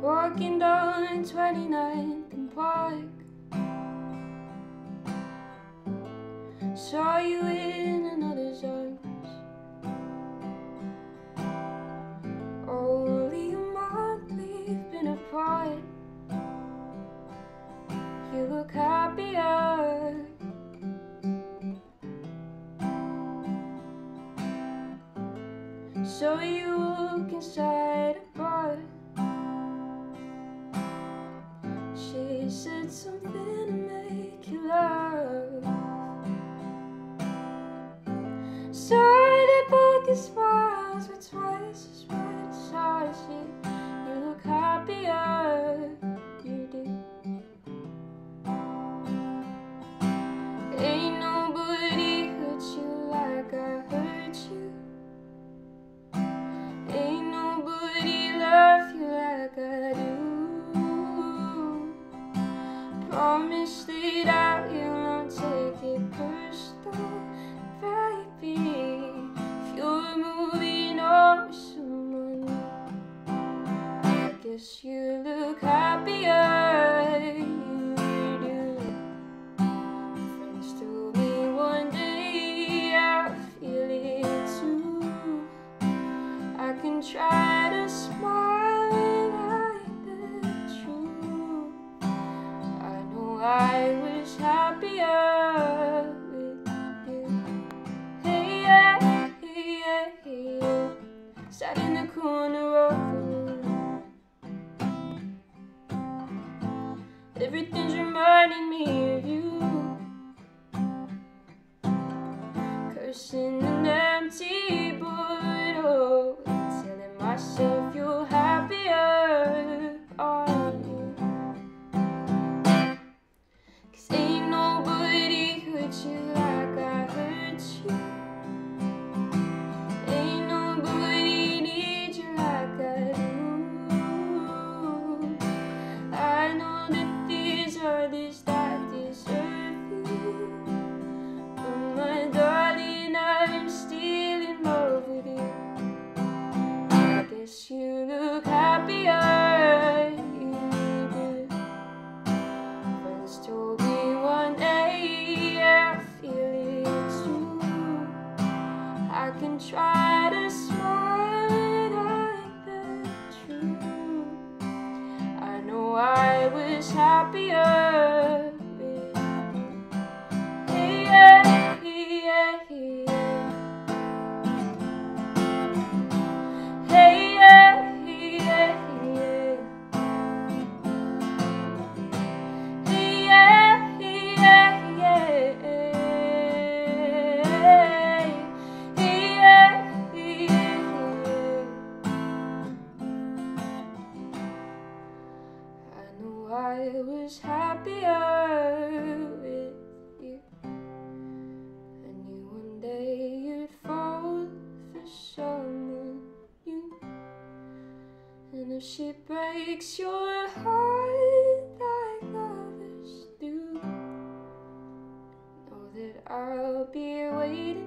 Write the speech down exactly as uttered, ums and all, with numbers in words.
walking down twenty-ninth and Park. Saw you in another's arms. Only a month we've been apart. You look happier. So you look inside a bar. She said something to make you laugh. So they both your smiles were twice as bright as ours. You look happier, you do. Ain't nobody hurt you like I hurt you. Ain't nobody love you like I do. Promise that I will not take it personal, baby. If you're moving on with someone new, I guess you look happier, you do. Friends told me one day I feel it too. I can try to smile and hide the truth. I know I was happier with you. Hey yeah, hey yeah, hey yeah. Sat in the corner of the room. Everything's reminding me of you. Cursing an empty bottle, telling myself you're happier, aren't you? 'Cause ain't nobody hurt you like I hurt you. Ain't nobody need you like I do. I know that these are these that deserve you, but my darling, I'm still in love with you. I guess you look happier, you do. Friends told me one day, yeah, I feel it too. I can try to smile and hide the truth. I know I was happier with you. Hey yeah, hey yeah, hey yeah. Hey yeah, hey yeah, hey yeah. Hey yeah, hey yeah, hey yeah. Hey yeah, hey yeah, hey yeah. I know I was happier with you. I knew one day you'd fall for someone new. And if she breaks your heart like lovers do, know that I'll be waiting